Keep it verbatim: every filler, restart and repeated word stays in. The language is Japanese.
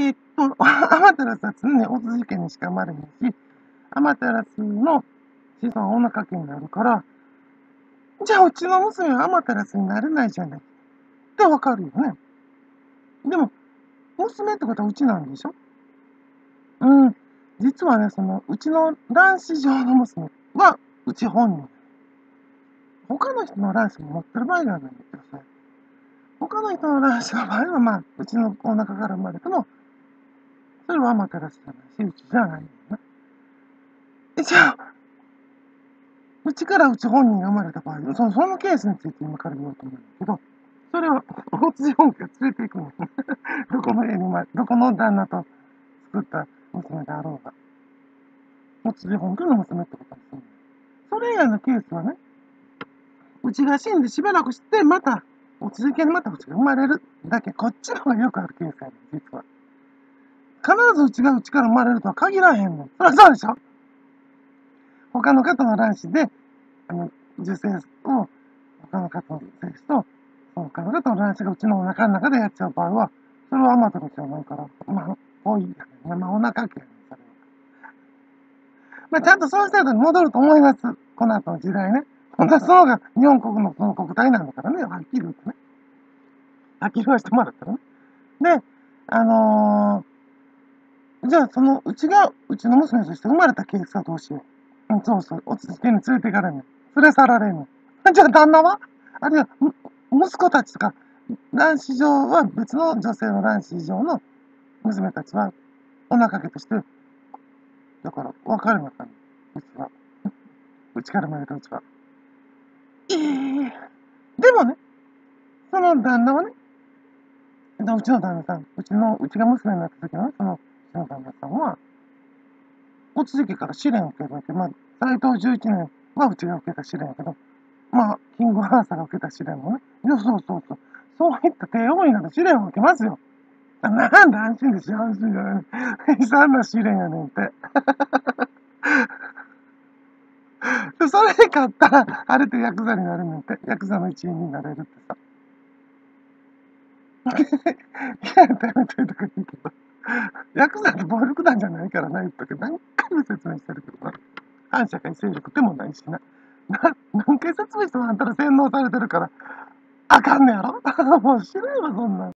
えーっと、アマテラスは常にオズ事件にしか生まれへんし、アマテラスの子孫は女家系になるから、じゃあうちの娘はアマテラスになれないじゃないってわかるよね。でも、娘ってことはうちなんでしょ？うん。実はね、その、うちの卵子上の娘はうち本人。他の人の卵子も持ってる場合があるんですよ。他の人の卵子の場合は、まあ、うちのお腹から生まれたの、それはアマテラスじゃないし、うちじゃないんだよね。じゃあ、うちからうち本人が生まれた場合、そのそのケースについて今から言おうと思うんだけど、それは、おつじ本家が連れていくの。どこの家にま、どこの旦那と作った娘であろうが。おつじ本家の娘ってことにするの。それ以外のケースはね、うちが死んでしばらくして、また、おつじ家にまたうちが生まれるだけ、こっちの方がよくあるケースやねん、実は。必ずうちがうちから生まれるとは限らへんの。そりゃそうでしょ？他の方の卵子で、あの、受精を、他の方の精子と、他の方の卵子がうちのお腹の中でやっちゃう場合は、それはアマトロじゃないから、まあ、多いやね。まあ、お腹系やねん、それは。まあ、ちゃんとそうしたら戻ると思います。この後の時代ね。本当はその方が日本国のその国体なんだからね、はっきり言うとね。はっきり言わせてもらったらね。で、あのー、じゃあその、うちが、うちの娘として生まれたケースはどうしよう。うん、そうそう、おつつけに連れていかれんねん。連れ去られんねん。じゃあ旦那はあるいは、息子たちとか、卵子上は別の女性の卵子上の娘たちは、お腹家として、だから、別れなあかんねん。うちは。うちから生まれたうちは。ええー、でもね、その旦那はね、うちの旦那さん、うちの、うちが娘になった時のね、その、うちの旦那さんは、お続きから試練を受けるわけ。まあ、斎藤じゅういちねんはうちが受けた試練やけど、まあ、キングハーサーが受けた試練もね、いや、そうそうそう。そういった帝王になる試練を受けますよ。なんで安心でしょ、安心じゃない。悲惨な試練やねんって。それで勝ったら、あれってヤクザになるねんって。ヤクザの一員になれるってさ。いや、やめといとか言うけど。ヤクザって暴力団じゃないからな、言ったけど、何回も説明してるけどな。反社会勢力でもないしな。な何回説明してもあんたら洗脳されてるから、あかんねやろもう知らんわ、そんなん。